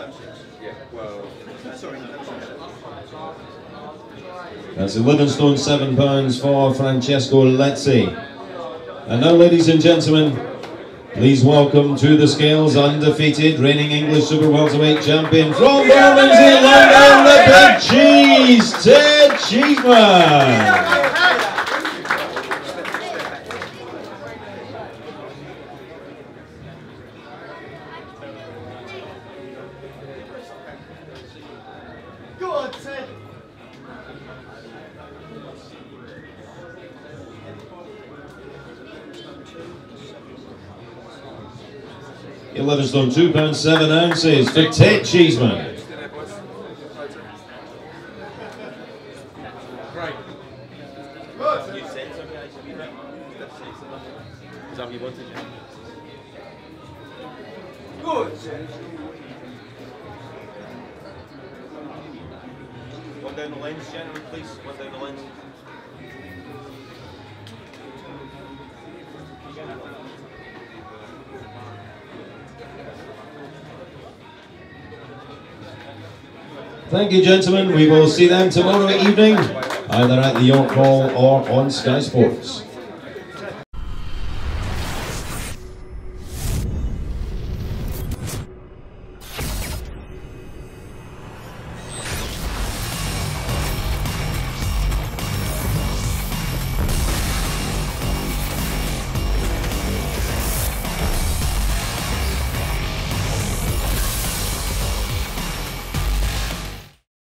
That's 11 stone 7 pounds for Francesco Lezzi. And now, ladies and gentlemen, please welcome to the scales, undefeated, reigning English Super Welterweight champion from Bermondsey, London, the Big Cheese, Ted Cheeseman. Go on, Ted. £11 stone 2 pounds 7 ounces for Ted Cheeseman. Good. One down the lens, gentlemen, please. One down the lens. Thank you, gentlemen. We will see them tomorrow evening, either at the York Hall or on Sky Sports.